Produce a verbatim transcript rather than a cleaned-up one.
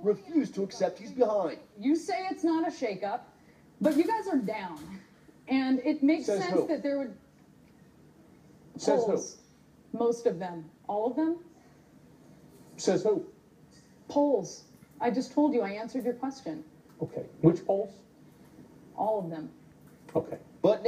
refuse to accept he's behind. You say it's not a shakeup, but you guys are down. And it makes Says sense who? that there would... Says polls, most of them. All of them? who? Says who? Polls. I just told you, I answered your question. Okay. Which polls? All of them. Okay.